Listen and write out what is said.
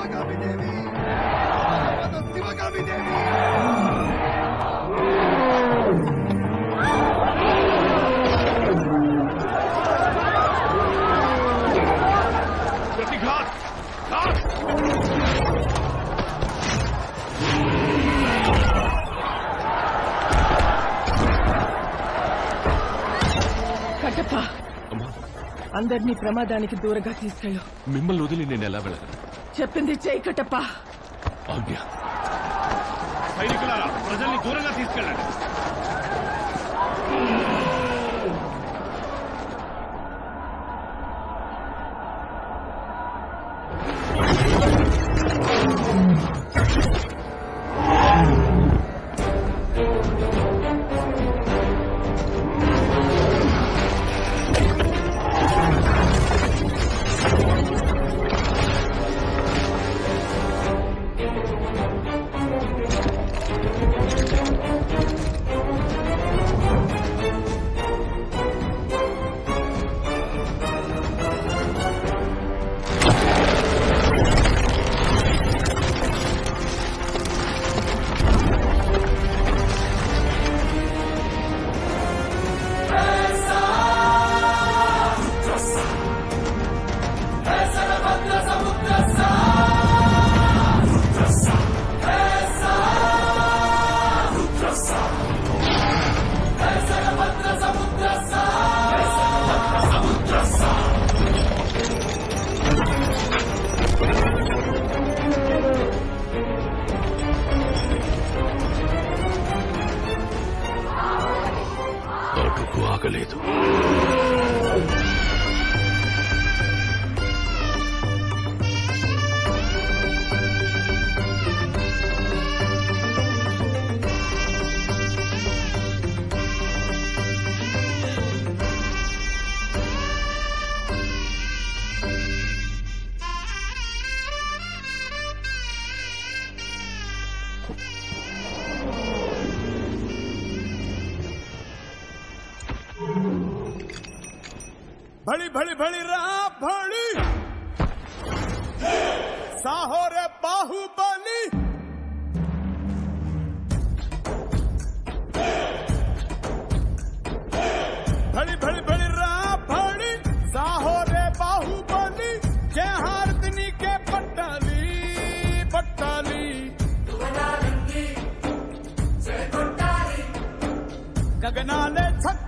शिवगामी देवी, शिवगामी देवी। కట్టప్ప, అందరినీ ప్రమాదానికి దూరంగా తీసుకెళ్ళు. మిమ్మల్ని వదిలి నేను ఎలా వెళ్ళను? చెప్పింది చేయి కట్టప్ప. ఆజ్ఞ. సైనికులారా, ప్రజల్ని దూరంగా తీసుకెళ్ళండి. అడుగు ఆగలేదు. भड़ी भड़ी भड़ी रा भड़ी साहो रे बाहुबली भड़ी भड़ी भड़ी रा भड़ी साहो रे बाहुबली जय हारदनी के पट्टाली पट्टाली गगना ने छक